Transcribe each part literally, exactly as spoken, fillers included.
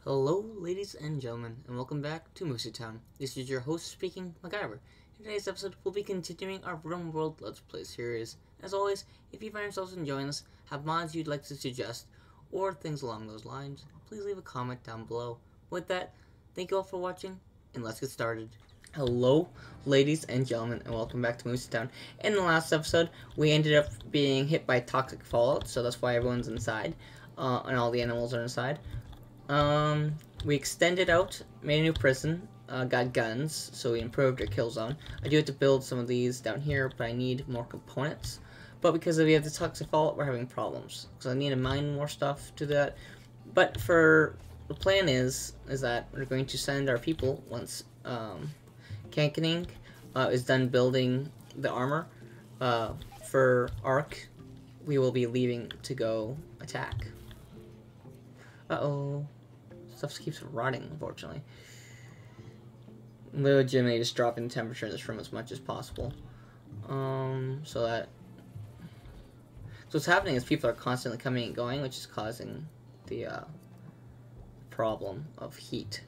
Hello, ladies and gentlemen, and welcome back to MooseyTown. This is your host speaking, MacGyver. In today's episode, we'll be continuing our Rimworld Let's Play series. As always, if you find yourselves enjoying this, have mods you'd like to suggest, or things along those lines, please leave a comment down below. With that, thank you all for watching, and let's get started. Hello, ladies and gentlemen, and welcome back to MooseyTown. In the last episode, we ended up being hit by toxic fallout, so that's why everyone's inside, uh, and all the animals are inside. Um, we extended out, made a new prison, uh, got guns, so we improved our kill zone. I do have to build some of these down here, but I need more components. But because we have the toxic fallout, we're having problems. So I need to mine more stuff to that. But for, the plan is, is that we're going to send our people, once, um, Kankening, uh, is done building the armor, uh, for Ark, we will be leaving to go attack. Uh-oh. Stuff keeps rotting, unfortunately. Legitimately just dropping the temperature in this room as much as possible. Um, so that... So what's happening is people are constantly coming and going, which is causing the, uh, problem of heat.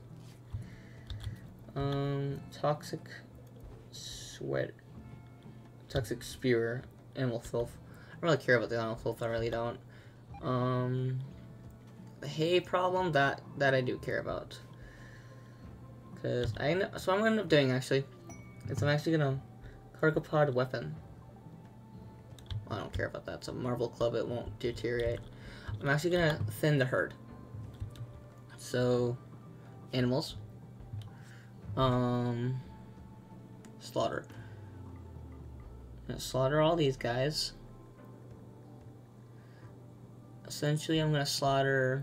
Um, Toxic Sweat... Toxic Spewer. Animal filth. I don't really care about the animal filth, I really don't. Um... The hay problem, that that I do care about, because I know, so I'm gonna end up doing actually is I'm actually gonna cargo pod weapon. Well, I don't care about that. It's a Marvel Club, it won't deteriorate. I'm actually gonna thin the herd. So animals, um, slaughter. I'm gonna slaughter all these guys. Essentially, I'm gonna slaughter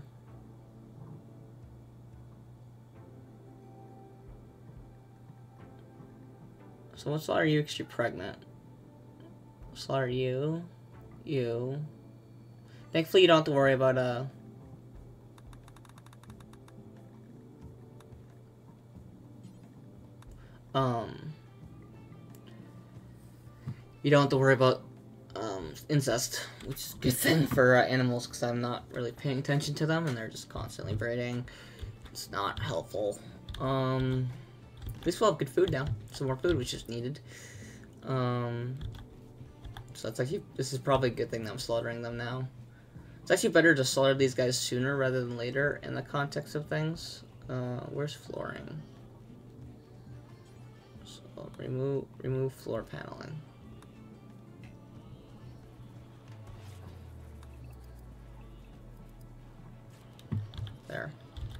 So we'll slaughter you because you're pregnant. Slaughter you. You. Thankfully, you don't have to worry about, uh... Um... You don't have to worry about Um, incest, which is a good thing for uh, animals, because I'm not really paying attention to them, and they're just constantly breeding. It's not helpful. Um, at least we'll have good food now. Some more food, which is needed. Um, so that's actually, this is probably a good thing that I'm slaughtering them now. It's actually better to slaughter these guys sooner rather than later in the context of things. Uh, where's flooring? So, remove, remove floor paneling. There.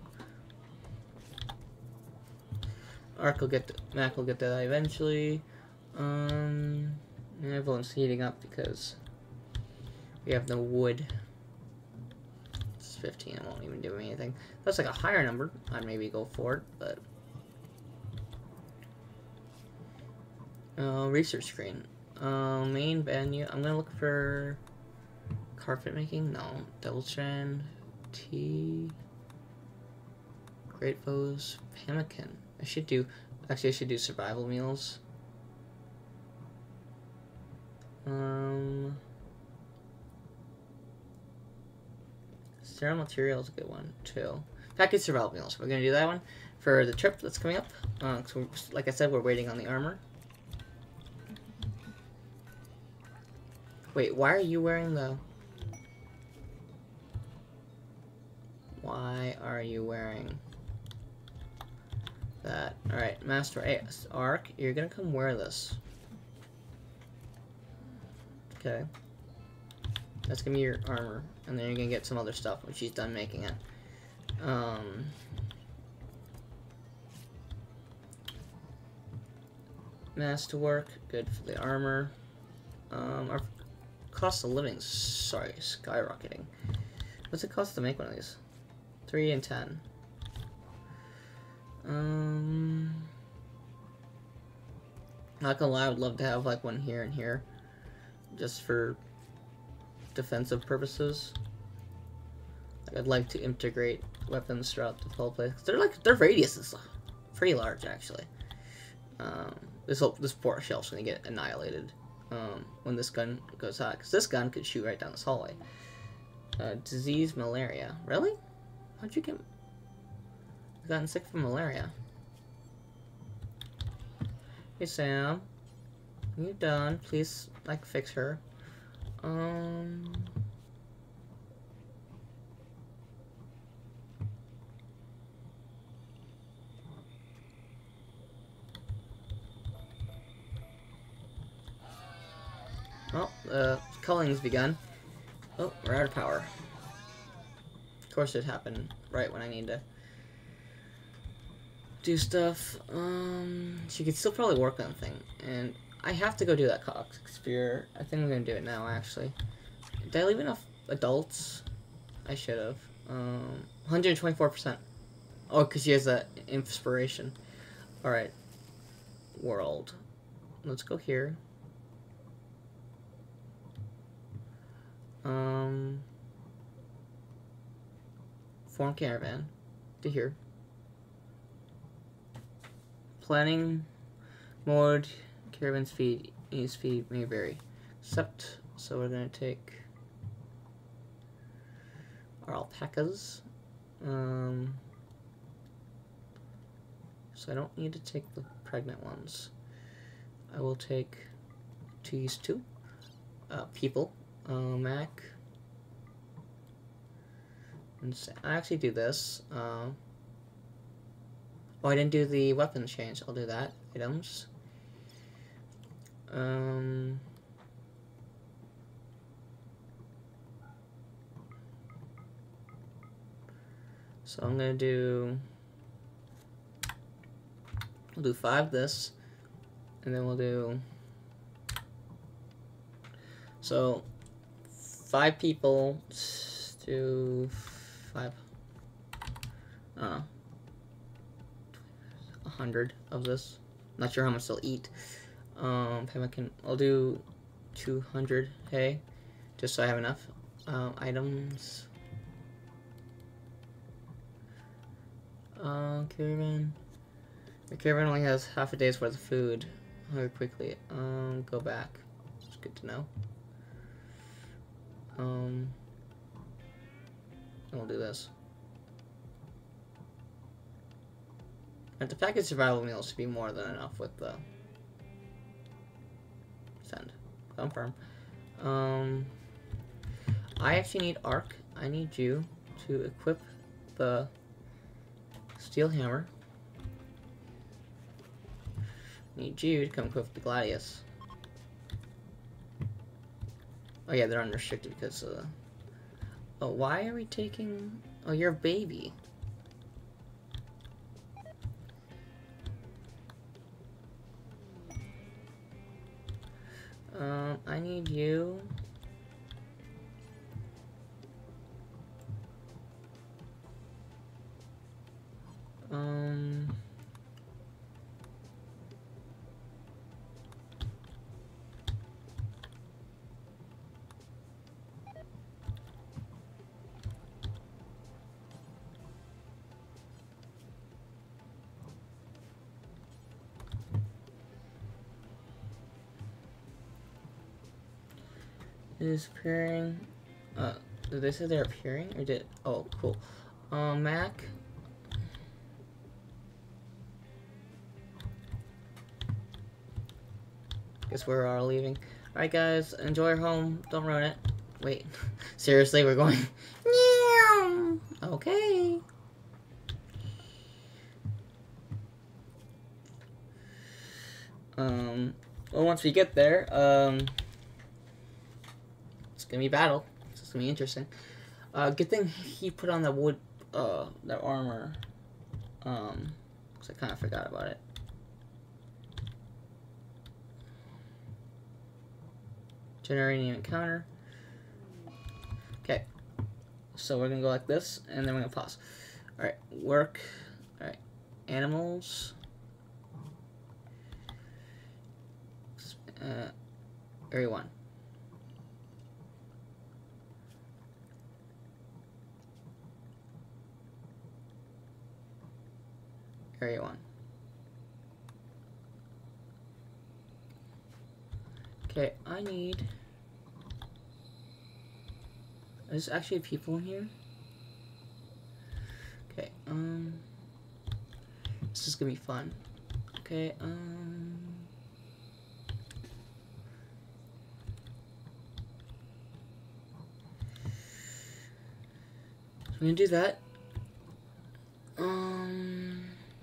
Ark will get, Mac will get that eventually. Um, and everyone's heating up because we have no wood. It's fifteen, it won't even do anything. That's like a higher number, I'd maybe go for it, but... Uh, research screen. Uh, main venue, I'm gonna look for carpet making, no. Double strand, tea... Great foes, pemmican. I should do, actually I should do survival meals. Um, sterile material is a good one too. Package survival meals. We're gonna do that one for the trip that's coming up. Uh, so like I said, we're waiting on the armor. Wait, why are you wearing the? Why are you wearing? That. Alright, Master Ace. Ark, you're gonna come wear this. Okay. That's gonna be your armor. And then you're gonna get some other stuff when she's done making it. Um. Masterwork, good for the armor. Um, our cost of living, sorry, skyrocketing. What's it cost to make one of these? Three and ten. Um, not gonna lie, I would love to have like one here and here, just for defensive purposes. Like, I'd like to integrate weapons throughout the whole place. They're like their radius is pretty large actually. Um, this whole, this poor shelf's gonna get annihilated um, when this gun goes hot, because this gun could shoot right down this hallway. Uh, disease, malaria, really? How'd you get? gotten sick from malaria. Hey Sam, you done? Please, like, fix her. Um. Well, uh, culling's begun. Oh, we're out of power. Of course it happened right when I need to do stuff. Um, she could still probably work on the thing. And I have to go do that Toxic Spewer. I think I'm going to do it now, actually. Did I leave enough adults? I should have. Um, one hundred twenty-four percent. Oh, because she has that inspiration. Alright. World. Let's go here. Um, form caravan to here. Planning mode, caravan speed, e speed may vary. Except, so we're gonna take our alpacas. Um, so I don't need to take the pregnant ones. I will take these two uh, people. Uh, Mac. And so I actually do this. Uh, oh, I didn't do the weapons change. I'll do that. Items. Um. So I'm gonna do. We'll do five this, and then we'll do. So. Five people to five. I don't know. A hundred of this. Not sure how much they'll eat. Um, I can. I'll do two hundred hay, just so I have enough um, items. Uh, caravan. The caravan only has half a day's worth of food. Very quickly. Um, go back. It's good to know. Um, and we'll do this. And the package survival meals should be more than enough with the send. Confirm. Um, I actually need Arc. I need you to equip the steel hammer. Need you to come equip the Gladius. Oh yeah, they're unrestricted because uh oh, why are we taking oh you're a baby. Um I need you um is appearing. Uh, did they say they're appearing or did? Oh, cool. Um, Mac. Guess we're all leaving. All right, guys, enjoy your home. Don't ruin it. Wait, seriously, we're going. Okay. Um. Well, once we get there, um. It's gonna be battle. It's gonna be interesting. Uh, good thing he put on the wood, uh, that armor. Um, cause I kind of forgot about it. Generating an encounter. Okay. So we're gonna go like this, and then we're gonna pause. All right, work. All right, animals. Uh, area one. Area one. Okay, I need... There's actually people in here? Okay, um... gonna be fun. Okay, um... so I'm gonna do that. Um...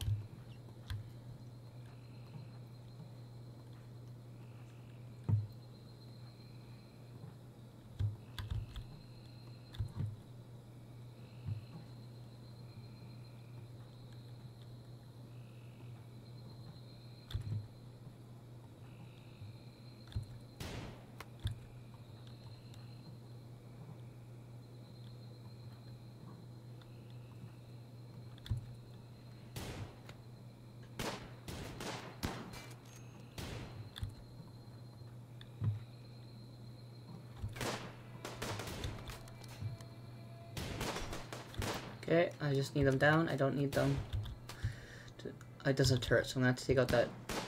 Okay, I just need them down. I don't need them to... Oh, it does have turrets, so I'm gonna have to take out that...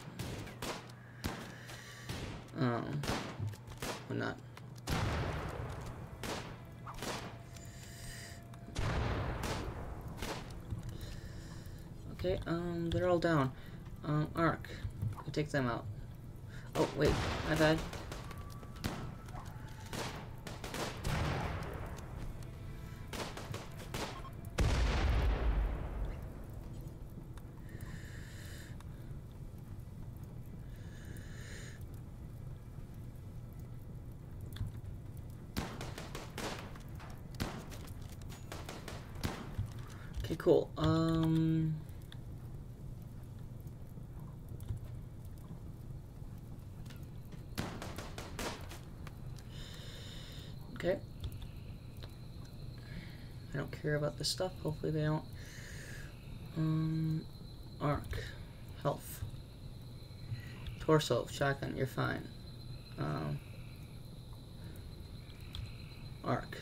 Um... Or not. Okay, um, they're all down. Um, Arc. I take them out. Oh, wait, my bad. Okay, cool. Um... Okay. I don't care about this stuff. Hopefully they don't. Um... Arc. Health. Torso. Shotgun. You're fine. Um... Arc.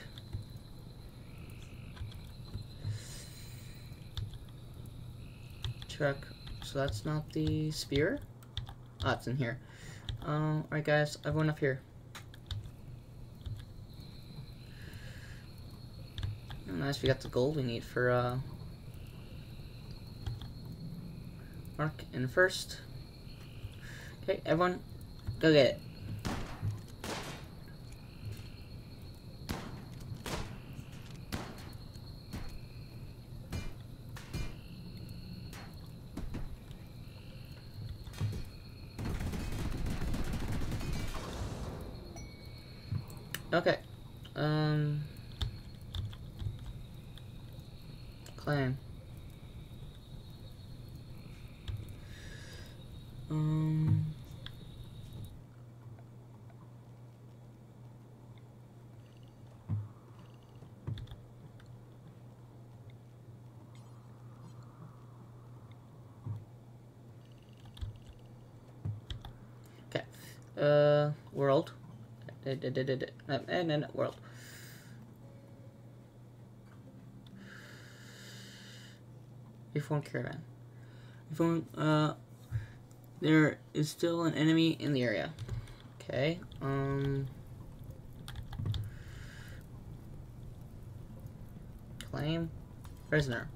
Check. So that's not the spear? Ah, it's in here. Um, alright guys, everyone up here. Oh, nice, we got the gold we need for, uh... Mark in first. Okay, everyone, go get it. Okay. Um. Claim. Um. Okay. Uh. World. And then world. Reform caravan. Reform, uh, there is still an enemy in the area. Okay, um... claim. Prisoner.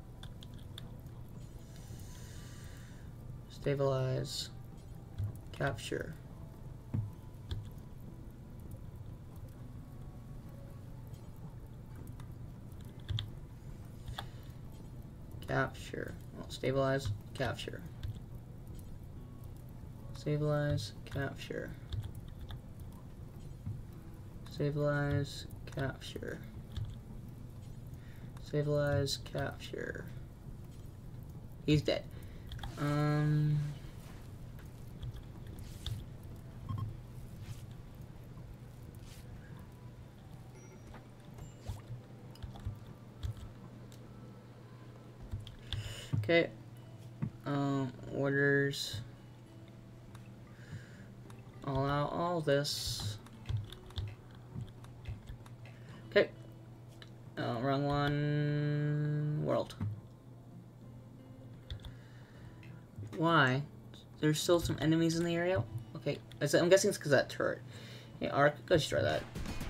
Stabilize. Capture. Capture. Well, stabilize, capture. Stabilize, capture. Stabilize, capture. Stabilize, capture. He's dead. Um... Okay, um, orders, allow all this. Okay, uh, wrong one, world. Why? There's still some enemies in the area? Okay, I'm guessing it's because of that turret. Hey, Arc, go destroy that.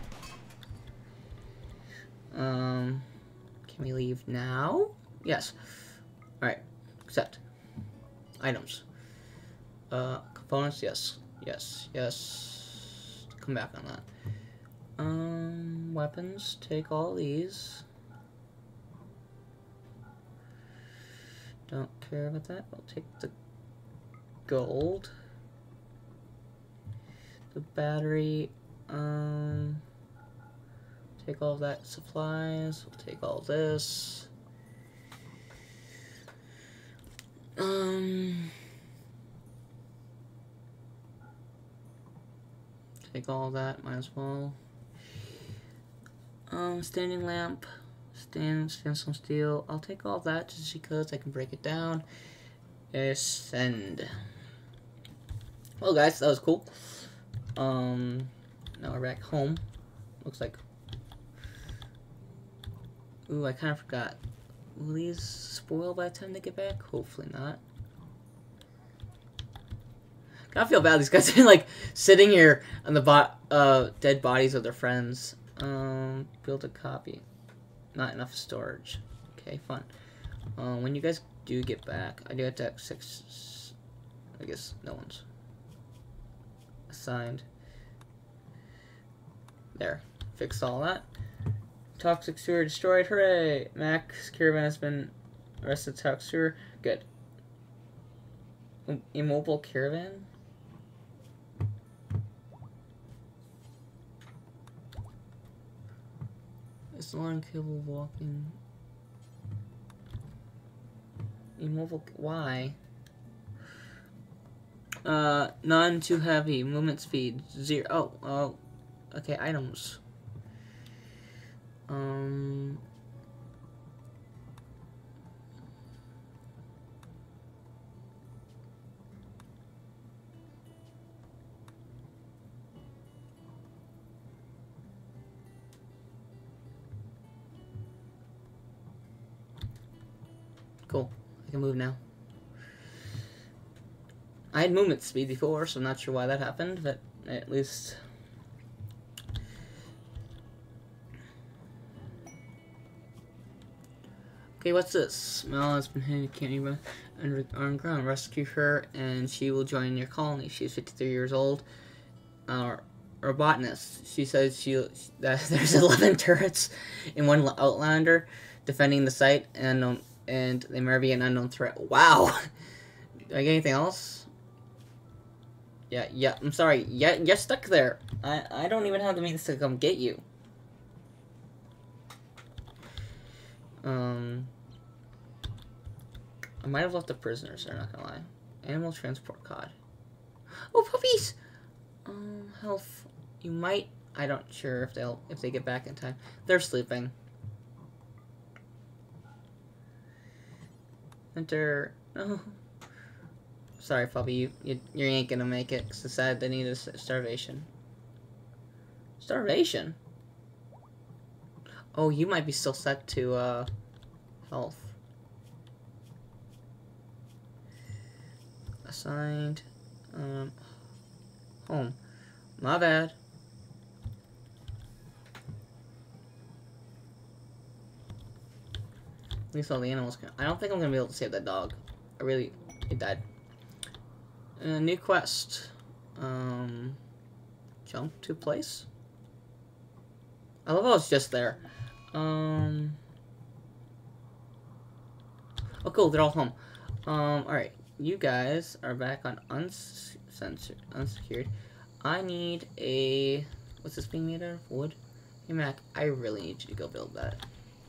Um, can we leave now? Yes. Alright, accept. items. Uh, components, yes, yes, yes. Come back on that. Um, weapons, take all these. Don't care about that. I'll take the gold. The battery, um, take all of that supplies. We'll take all this. Um, take all of that, might as well. Um, standing lamp, stand, sandstone steel. I'll take all of that just because I can break it down. Ascend. Well, guys, that was cool. Um, now we're back home. Looks like. Ooh, I kind of forgot. Will these spoil by the time they get back? Hopefully not. I feel bad. These guys are like sitting here on the bo uh, dead bodies of their friends. Um, build a copy. Not enough storage. Okay, fun. Um, when you guys do get back, I do have to have six. I guess no one's assigned. There, fixed all that. Toxic Sewer destroyed. Hooray! Max Caravan has been arrested. Toxic Sewer. Good. Immobile Caravan. It's not incapable of walking. Immobile. Why? Uh, none too heavy. Movement speed zero. Oh, oh. Okay, items. Um. Cool. I can move now. I had movement speed before, so I'm not sure why that happened, but at least. Okay, what's this? Mel has been hidden candy under underground. Rescue her, and she will join your colony. She's fifty-three years old. Uh, or botanist. She says she that there's eleven turrets in one Outlander defending the site, and um, and they may be an unknown threat. Wow. Do I get anything else? Yeah, yeah. I'm sorry. Yeah, you're stuck there. I I don't even have the means to come get you. Um, I might have left the prisoners there, not gonna lie. Animal transport cod. Oh, puppies! Um, health. You might. I don't sure if they'll if they get back in time. They're sleeping. Enter. Oh, sorry, puppy. You you you ain't gonna make it. Cause decided they need a starvation. Starvation. Oh, you might be still set to, uh, health. Assigned, um, home. My bad. At least all the animals can. I don't think I'm gonna be able to save that dog. I really, it died. Uh, new quest. Um, jump to place. I love how it's just there. Um. Oh, cool. They're all home. Um. All right. You guys are back on uncensored, unsecured. I need a. What's this being made out of? Wood. Hey, Mac. I really need you to go build that.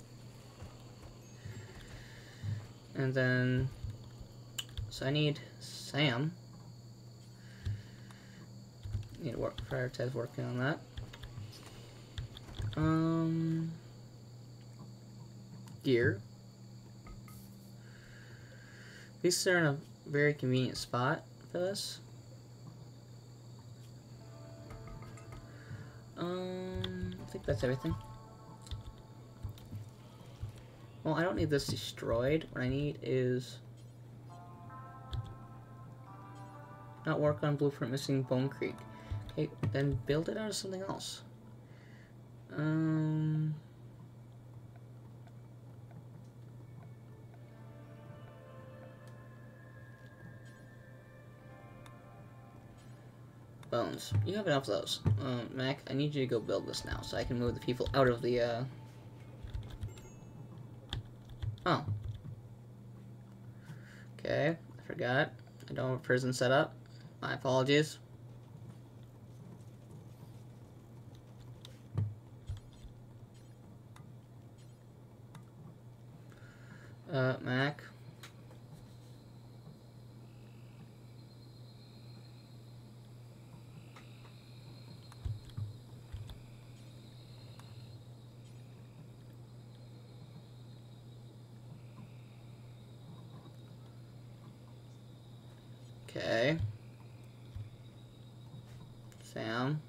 And then. So I need Sam. Need to work. Prioritize working on that. Um. Gear. At least they're in a very convenient spot for this. Um, I think that's everything. Well, I don't need this destroyed. What I need is not work on blueprint missing Bone Creek. Okay, then build it out of something else. Um. bones. You have enough of those. Um, Mac, I need you to go build this now so I can move the people out of the, uh... Oh. Okay, I forgot. I don't have a prison set up. My apologies. Uh, Mac. Okay. Sam.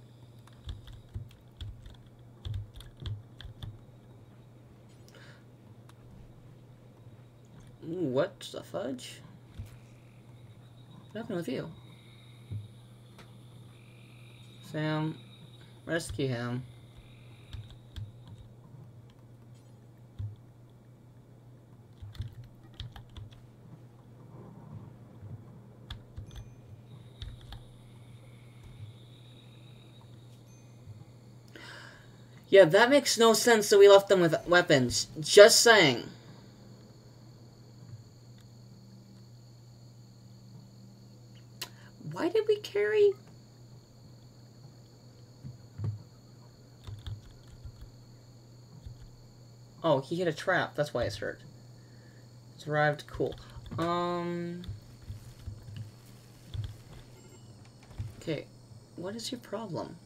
Ooh, what the fudge? What happened with you? Sam, rescue him. Yeah, that makes no sense that we left them with weapons. Just saying. Why did we carry... Oh, he hit a trap. That's why it's hurt. It's arrived. Cool. Um... Okay. What is your problem?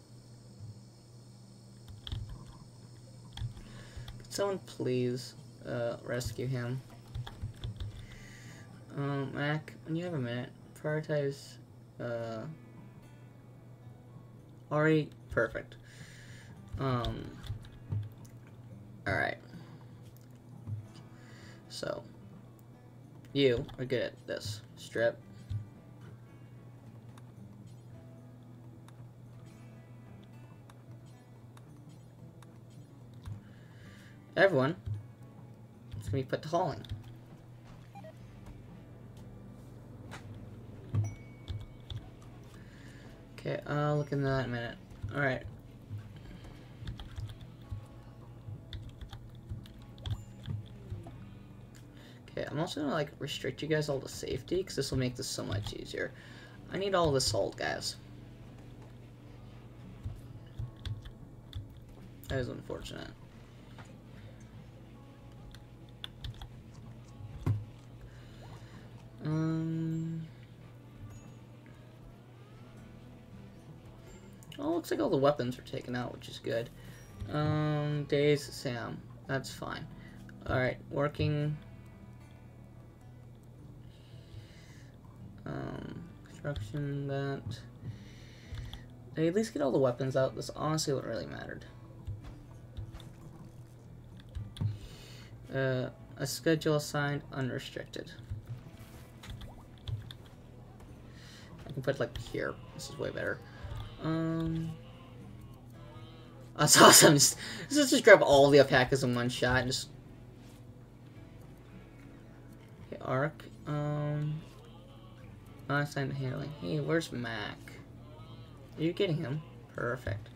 Could someone please uh, rescue him? Um, Mac, when you have a minute, prioritize... Uh, already perfect. Um, alright. So, you are good at this. Strip. Everyone, it's gonna be put to hauling. Okay, I'll look into that in a minute. Alright. Okay, I'm also gonna like restrict you guys all to safety because this will make this so much easier. I need all the salt, guys. That is unfortunate. Um. Oh, looks like all the weapons were taken out, which is good. Um, Days, Sam. That's fine. Alright, working. Um, construction, that. They at least get all the weapons out. That's honestly what really mattered. Uh, a schedule assigned unrestricted. I can put it like here. This is way better. Um, that's awesome. Just, let's just grab all the alpacas in one shot and just. Okay, arc. Um, unassigned handling. Hey, where's Mac? Are you getting him? Perfect.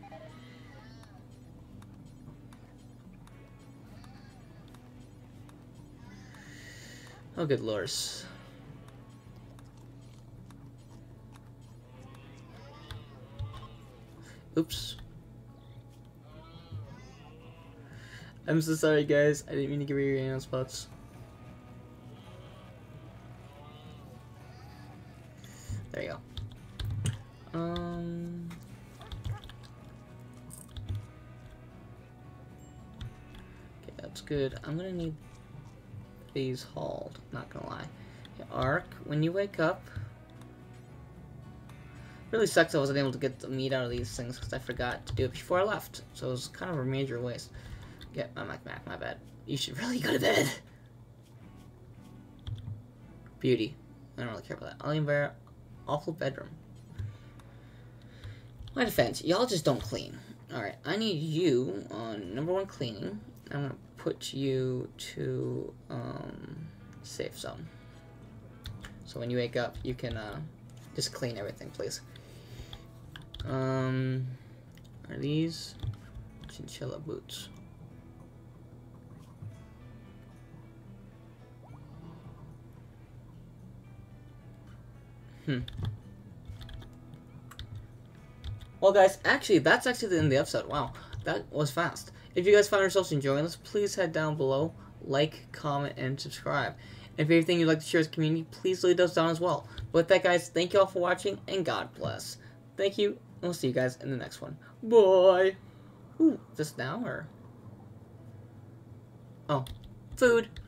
Oh, good lords. Oops. I'm so sorry, guys. I didn't mean to give you your anal spots. There you go. Um. Okay, that's good. I'm gonna need these hauled. Not gonna lie. Okay, Arc, when you wake up. Really sucks I wasn't able to get the meat out of these things because I forgot to do it before I left. So it was kind of a major waste. Yeah, my Mac, Mac, my bad. You should really go to bed. Beauty. I don't really care about that. Alien Bear, awful bedroom. My defense, y'all just don't clean. Alright, I need you on number one cleaning. I'm gonna put you to um, safe zone. So when you wake up, you can uh, just clean everything, please. Um, are these chinchilla boots? Hmm. Well, guys, actually, that's actually the end of the episode. Wow, that was fast. If you guys found yourselves enjoying this, please head down below, like, comment, and subscribe. And if you have anything you'd like to share with the community, please leave those down as well. But with that, guys, thank you all for watching, and God bless. Thank you, and we'll see you guys in the next one. Bye! Ooh, this now, or? Oh, food!